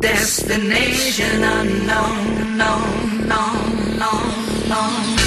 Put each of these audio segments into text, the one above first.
Destination unknown, no, no, no, no.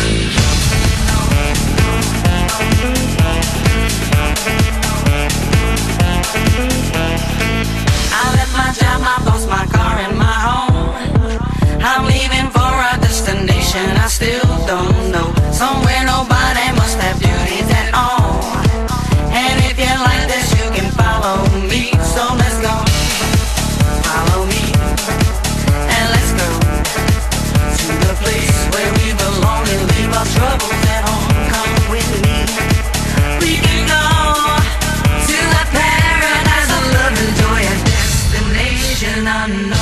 I left my job, my boss, my car, and my home. I'm leaving for a destination I still don't know. Somewhere nobody must have duties at all. And if you like this, you can follow me. So let's go. Follow me. And let's go to the place where we belong and leave our troubles at home. Come with me. We can go to the paradise of love and joy, a destination unknown.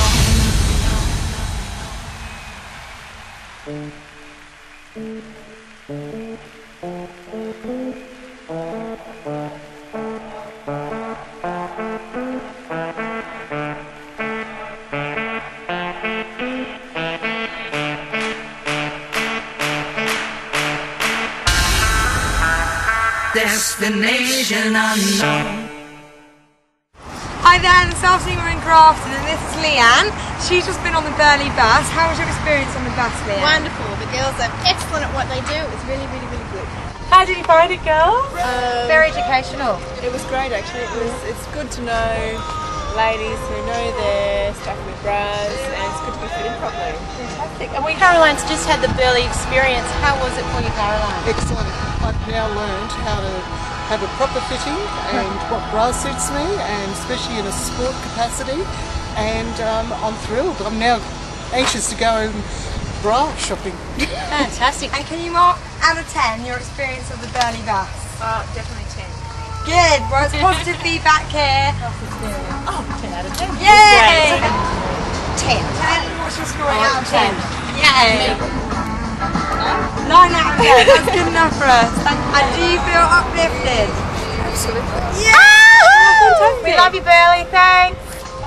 Destination unknown. Hi there, this afternoon we're in Grafton and this is Leanne. She's just been on the Burleigh bus. How was your experience on the bus, Leanne? Wonderful. The girls are excellent at what they do. It was really, really, really good. How did you find it, girls? Very educational. It was great actually. It's good to know ladies who know their stuff with bras, and it's good to be fitted properly. Fantastic. And Caroline's just had the Burleigh experience. How was it for you, Caroline? Excellent. I've now learned how to have a proper fitting and what bra suits me, and especially in a sport capacity, and I'm thrilled. I'm now anxious to go and bra shopping. Fantastic. can you mark out of 10 your experience of the Burleigh bus? Definitely 10. Good. Well, it's positive feedback here. 10 out of 10. Yay! 10. What's your score out of 10? Yay! 9 out of 10. That's good enough for us. And do you feel uplifted? Absolutely. Yeah! We love you, Burleigh. Thanks.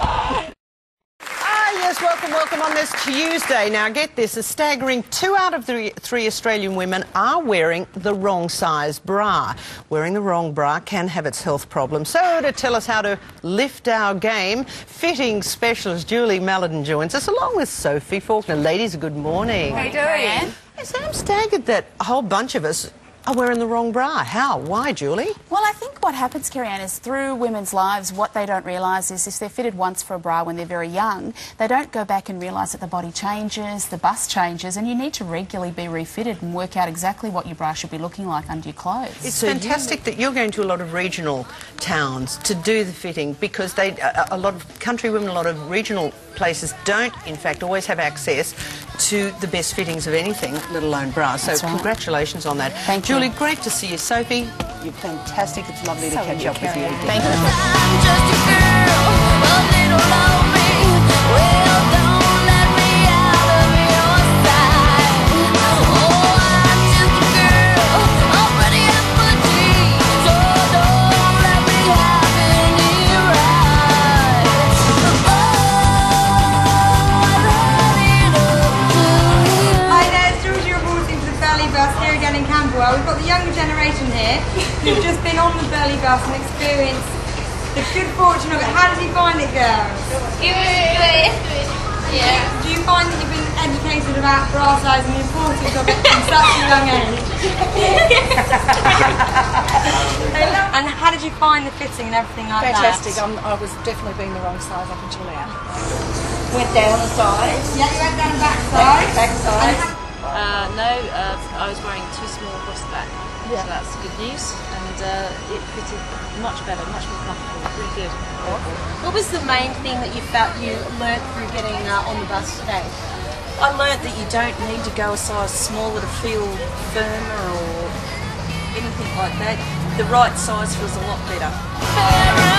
Yes, welcome on this Tuesday. Now, get this, a staggering 2 out of 3 Australian women are wearing the wrong size bra. Wearing the wrong bra can have its health problems. So, to tell us how to lift our game, fitting specialist Julie Maladin joins us, along with Sophie Faulkner. Ladies, good morning. How you doing? Yes, I'm staggered that a whole bunch of us are wearing the wrong bra. How? Why, Julie? Well, I think what happens, Kerry-Anne, is through women's lives, what they don't realise is if they're fitted once for a bra when they're very young, they don't go back and realise that the body changes, the bust changes, and you need to regularly be refitted and work out exactly what your bra should be looking like under your clothes. It's fantastic that you're going to a lot of regional towns to do the fitting, because a lot of country women, a lot of regional places don't, in fact, always have access to the best fittings of anything, let alone bras. So congratulations on that. Thank you. Julie, great to see you. Sophie, you're fantastic. It's lovely to catch up with you again. Thank you. I'm just a girl, a little lonely. Well, don't let me out of your sight. Oh, I'm just a girl, already at my dreams. So don't let me have any rights. Oh, I love it up. Hi there, it's Georgie reporting for the Burleigh bus here again in Camberwell. We've got the younger generation here who've just been on the Burleigh bus and experienced the good fortune of it. How did you find it, girls? It was good. Yeah. Do you find that you've been educated about bra size and the importance of it from such a young age? And how did you find the fitting and everything like Fantastic. that? I was definitely being the wrong size up until now. Went down the side. Yeah, you went down the back side. Back side. No, I was wearing too small across the back, so that's good news, and it fitted much better, much more comfortable, really good. What was the main thing that you felt you learnt through getting on the bus today? I learnt that you don't need to go a size smaller to feel firmer or anything like that. The right size feels a lot better.